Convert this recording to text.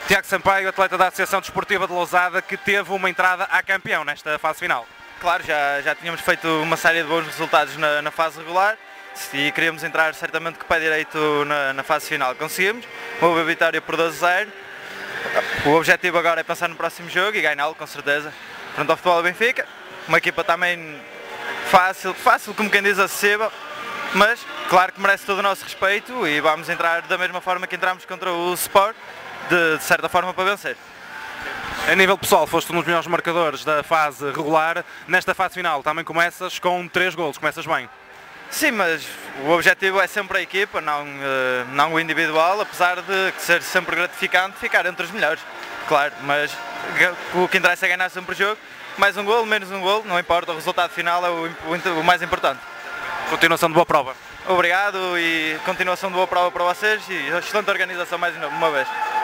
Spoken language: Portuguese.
Tiago Sampaio, atleta da Associação Desportiva de Lousada, que teve uma entrada a campeão nesta fase final. Claro, já tínhamos feito uma série de bons resultados na fase regular e queríamos entrar certamente com o pé direito na fase final. Conseguimos, uma boa vitória por 12-0. O objetivo agora é pensar no próximo jogo e ganhá-lo, com certeza. Frente ao Futebol Benfica, uma equipa também fácil, como quem diz, acessível, mas claro que merece todo o nosso respeito e vamos entrar da mesma forma que entramos contra o Sport, de certa forma para vencer. A nível pessoal, foste um dos melhores marcadores da fase regular. Nesta fase final também começas com 3 golos, começas bem. Sim, mas o objetivo é sempre a equipa, não o individual, apesar de ser sempre gratificante ficar entre os melhores, claro, mas o que interessa é ganhar sempre o jogo, mais um golo, menos um golo, não importa, o resultado final é o mais importante. Continuação de boa prova. Obrigado e continuação de boa prova para vocês e excelente organização mais uma vez.